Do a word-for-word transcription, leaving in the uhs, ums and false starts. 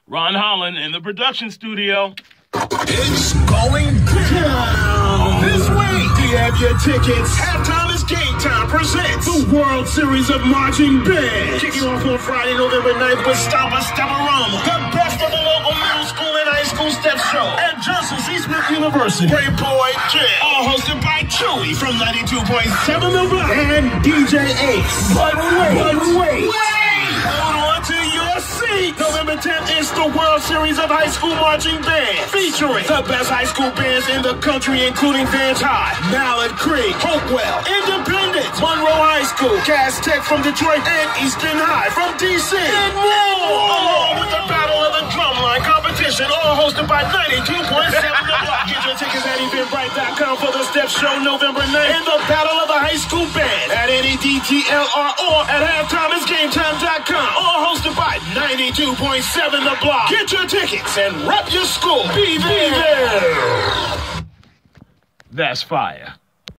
Ron Holland in the production studio. It's going down this week. Do you have your tickets? Halftime is Game Time presents the World Series of Marching Bands. Kicking off on Friday, November ninth with Stompa Stepperama, the best of the local middle school and high school step show at Johnson C. Smith University. Great Boy Jam, all hosted by Chewy from ninety-two point seven The Block and D J Ace. But wait, but wait, wait, hold on to your seat. November tenth is the World Series of High School Marching Bands, featuring the best high school bands in the country, including Vance High, Mallard Creek, Hopewell, Independence, Monroe High School, Cass Tech from Detroit, and Eastern High from D C, and more, along with the Battle of the Drumline competition, all hosted by ninety-two point seven The Block. Get your tickets at eventbrite dot com for the Step Show November ninth and the Battle of the High School Band at N E D T L R or at halftime is game time dot com, all hosted by ninety-two point seven The Block. Get your tickets and rep your school. Be there. That's fire.